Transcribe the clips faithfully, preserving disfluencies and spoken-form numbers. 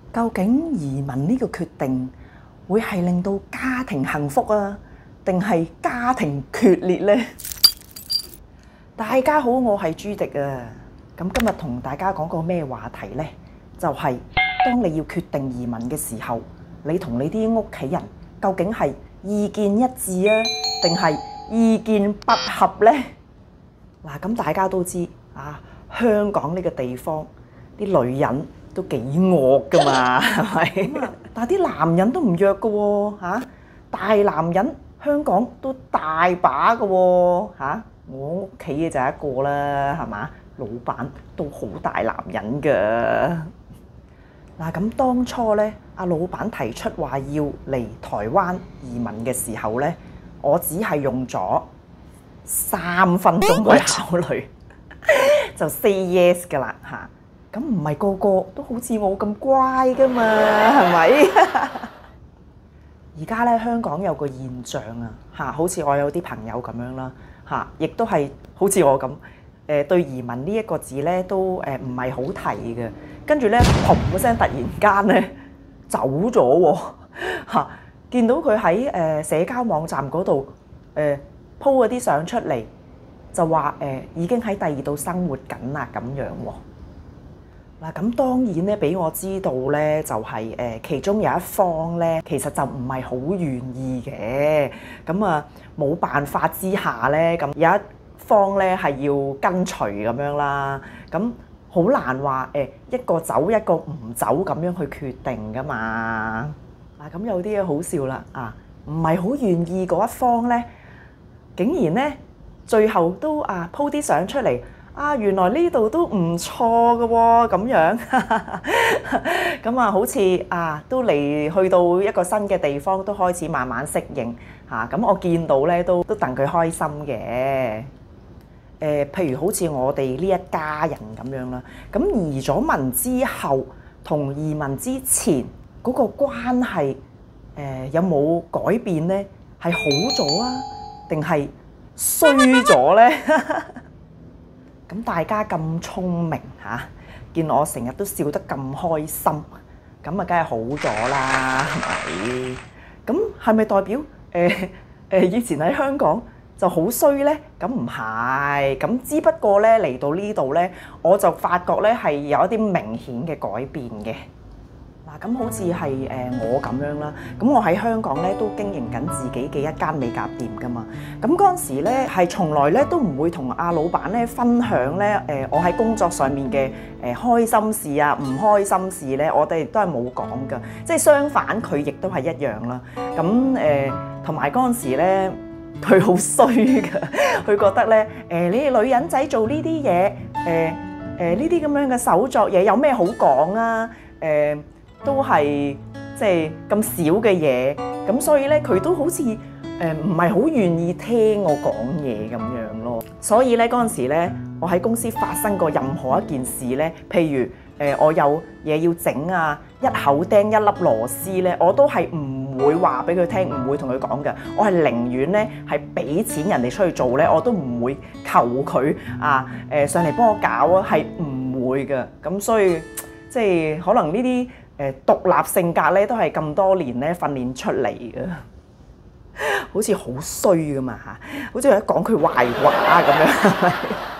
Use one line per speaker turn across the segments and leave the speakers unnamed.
究竟移民呢個決定會係令到家庭幸福啊，定係家庭決裂呢？大家好，我係朱迪啊。咁今日同大家講個咩話題呢？就係、是、當你要決定移民嘅時候，你同你啲屋企人究竟係意見一致啊，定係意見不合呢？嗱，咁大家都知啊，香港呢個地方啲女人都幾惡噶嘛，係咪？但係啲男人都唔弱噶喎，嚇！大男人香港都大把噶喎，嚇！我屋企嘅就一個啦，係嘛？老闆都好大男人㗎。嗱，咁當初咧，阿老闆提出話要嚟台灣移民嘅時候咧，我只係用咗三分鐘去考慮，就 say yes 㗎啦嚇。咁唔係個個都好似我咁乖㗎嘛，係咪？而家咧香港有個現象啊嚇，好似我有啲朋友咁樣啦嚇，亦都係好似我咁誒對移民呢一個字咧都誒唔係好提嘅，跟住咧砰一聲突然間咧走咗喎嚇，見到佢喺誒社交網站嗰度誒 po 嗰啲相出嚟，就話誒已經喺第二度生活緊啦咁樣喎。嗱，咁當然咧，俾我知道咧，就係誒其中有一方咧，其實就唔係好願意嘅。咁啊，冇辦法之下咧，咁有一方咧係要跟隨咁樣啦。咁好難話誒一個走一個唔走咁樣去決定噶嘛。嗱，咁有啲嘢好笑啦，啊，唔係好願意嗰一方咧，竟然咧最後都啊 po 啲相出嚟。啊，原來呢度都唔錯嘅喎，咁樣，咁啊，好似啊，都嚟去到一個新嘅地方，都開始慢慢適應嚇。咁、啊、我見到咧，都都戥佢開心嘅。誒、呃，譬如好似我哋呢一家人咁樣啦，咁移咗民之後，同移民之前嗰個關係，誒、呃、有冇改變咧？係好咗啊，定係衰咗咧？咁大家咁聰明嚇，見我成日都笑得咁開心，咁啊梗係好咗啦，係咪？咁係咪代表誒誒以前喺香港就好衰咧？咁唔係，咁只不過咧嚟到呢度咧，我就發覺咧係有一啲明顯嘅改變嘅。嗱，咁好似係誒我咁樣啦，咁我喺香港咧都經營緊自己嘅一間美甲店噶嘛，咁嗰陣時咧係從來咧都唔會同阿老闆咧分享咧誒我喺工作上面嘅誒開心事啊、唔開心事咧，我哋都係冇講噶，即係相反佢亦都係一樣啦。咁誒同埋嗰陣時咧，佢好衰噶，佢覺得咧誒你哋女人仔做呢啲嘢，誒誒呢啲咁樣嘅手作嘢有咩好講啊？誒都係即係咁少嘅嘢，咁所以咧佢都好似誒唔係好願意聽我講嘢咁樣咯。所以咧嗰陣時咧，我喺公司發生過任何一件事咧，譬如誒、呃、我有嘢要整啊，一口釘一粒螺絲咧，我都係唔會話俾佢聽，唔會同佢講嘅。我係寧願咧係俾錢人哋出去做咧，我都唔會求佢啊誒、呃、上嚟幫我搞啊，係唔會嘅。咁所以即係可能呢啲誒獨立性格咧，都係咁多年咧訓練出嚟嘅，好似好衰噶嘛嚇，好似喺講佢壞話咁樣。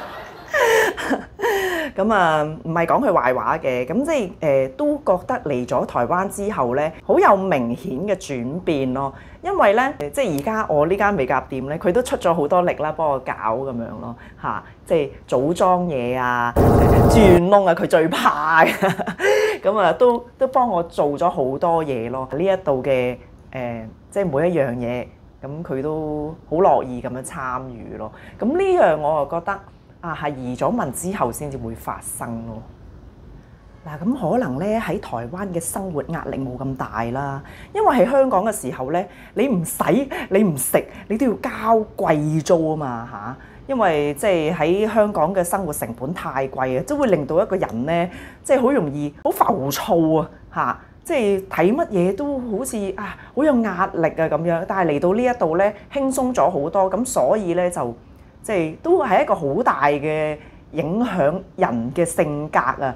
咁啊，唔係講佢壞話嘅，咁即係誒都覺得嚟咗台灣之後咧，好有明顯嘅轉變咯。因為咧，即係而家我呢間美甲店咧，佢都出咗好多力啦，幫我搞咁樣咯嚇，即係組裝嘢啊、轉窿啊，佢最怕嘅。咁啊，都都幫我做咗好多嘢咯。呢一度嘅誒，即係每一樣嘢，咁佢都好樂意咁樣參與咯。咁呢樣我就覺得啊，係移咗民之後先至會發生咯。嗱，咁可能咧喺台灣嘅生活壓力冇咁大啦，因為喺香港嘅時候咧，你唔使你唔食，你都要交貴租啊嘛嚇。因為即係喺香港嘅生活成本太貴啊，即係會令到一個人咧，即係好容易好浮躁啊嚇，即係睇乜嘢都好似啊好有壓力啊咁樣。但係嚟到呢一度咧，輕鬆咗好多，咁所以咧就即係都係一個好大嘅影響人嘅性格啊。即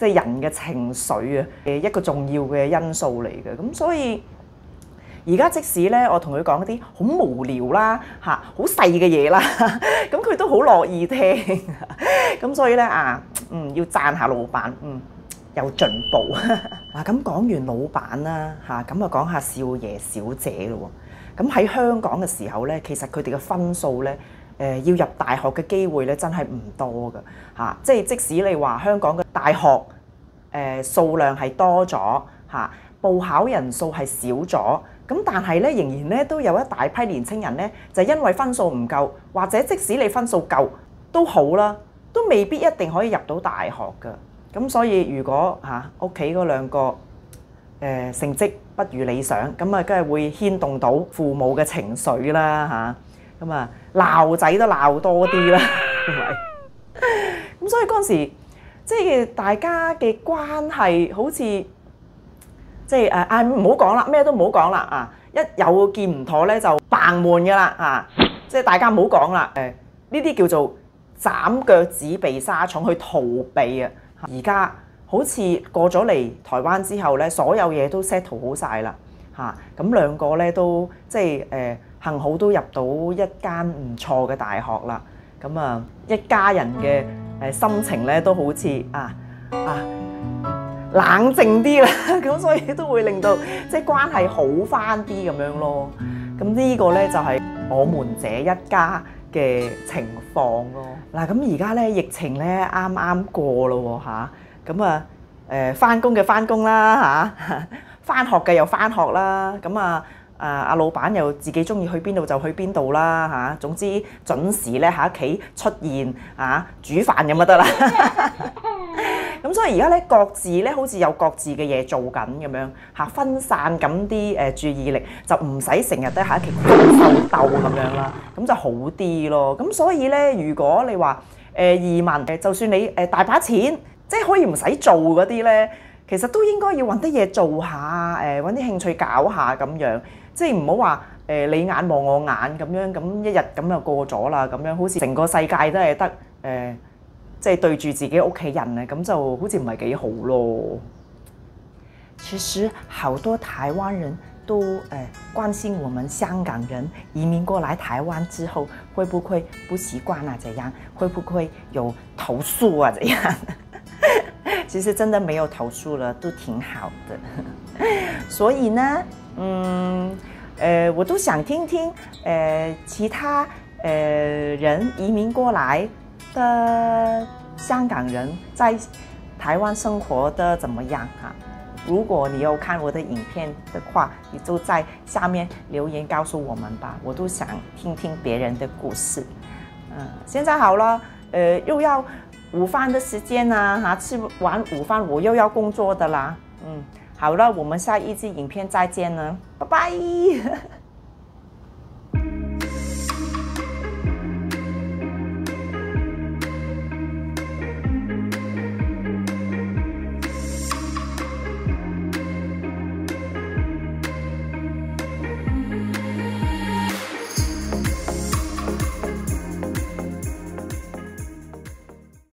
即係人嘅情緒啊嘅一個重要嘅因素嚟嘅。咁所以而家即使咧我同佢講一啲好無聊啦嚇，好細嘅嘢啦，咁佢都好樂意聽。咁所以咧啊，嗯要讚下老闆，嗯有進步。嗱咁講完老闆啦嚇，咁啊講下少爺小姐咯。咁喺香港嘅時候咧，其實佢哋嘅分數咧。誒要入大學嘅機會咧，真係唔多㗎嚇，即係即使你話香港嘅大學誒數量係多咗嚇，報考人數係少咗，咁但係咧仍然咧都有一大批年青人咧，就因為分數唔夠，或者即使你分數夠都好啦，都未必一定可以入到大學㗎。咁所以如果嚇屋企嗰兩個誒、呃、成績不如理想，咁啊梗係會牽動到父母嘅情緒啦嚇。咁啊鬧仔都鬧多啲啦，係咪？咁所以嗰陣時，即係大家嘅關係好似即係誒啊唔好講啦，咩都唔好講啦啊！一有見唔妥咧就扮悶噶啦啊！即係大家唔好講啦，誒呢啲叫做斬腳趾避沙蟲去逃避啊！而家好似過咗嚟台灣之後咧，所有嘢都 settle 好晒啦嚇，咁兩個咧都即係誒。呃幸好都入到一間唔錯嘅大學啦，咁啊一家人嘅誒心情咧都好似啊啊冷靜啲啦，咁所以都會令到即係關係好返啲咁樣咯。咁呢個咧就係我們這一家嘅情況咯。嗱咁而家咧疫情咧啱啱過咯嚇，咁啊誒返工嘅返工啦嚇，返學嘅又返學啦，咁啊〜啊！阿老闆又自己中意去邊度就去邊度啦嚇，總之準時咧喺屋企出現啊，煮飯咁就得啦。咁所以而家咧各自咧好似有各自嘅嘢做緊咁樣嚇，分散緊啲誒注意力，就唔使成日都喺屋企鬥鬥咁樣啦，咁就好啲咯。咁所以咧，如果你話誒移民誒，就算你誒大把錢，即係可以唔使做嗰啲咧，其實都應該要揾啲嘢做下，誒揾啲興趣搞下咁樣。即係唔好話誒你眼望我眼咁樣，咁一日咁就過咗啦，咁樣好似成個世界都係得誒，即係對住自己屋企人啊，咁就好似唔係幾好咯。其實好多台灣人都誒、呃、關心我們香港人移民過來台灣之後，會不會不習慣啊？怎樣？會不會有投訴啊？怎樣？其實真的沒有投訴了，都挺好的。所以呢，嗯，呃，我都想聽聽，呃，其他呃人移民過來的香港人在台灣生活的怎麼樣哈？如果你有看我的影片的話，你就在下面留言告訴我們吧，我都想聽聽別人的故事。嗯，現在好了，呃，又要午飯的時間啦，哈，吃完午飯我又要工作的啦，嗯，好了，我們下一支影片再見啦，拜拜。